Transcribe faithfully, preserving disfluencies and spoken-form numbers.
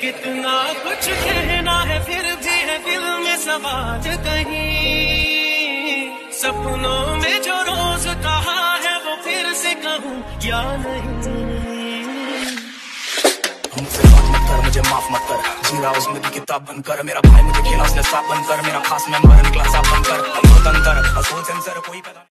कितना कुछ कहना है फिर भी है दिल में सवाल कहीं। सपनों में जो रोज कहा है वो फिर से कहूँ या नहीं। मुझसे बात मत कर, मुझे माफ मत कर, जी रहा हूँ जिंदगी किताब बनकर। मेरा भाई मुझे खेला उसने साफ बनकर, मेरा खास मेंबर निकला साफ बनकर। अंदर अंदर असोल सेंसर कोई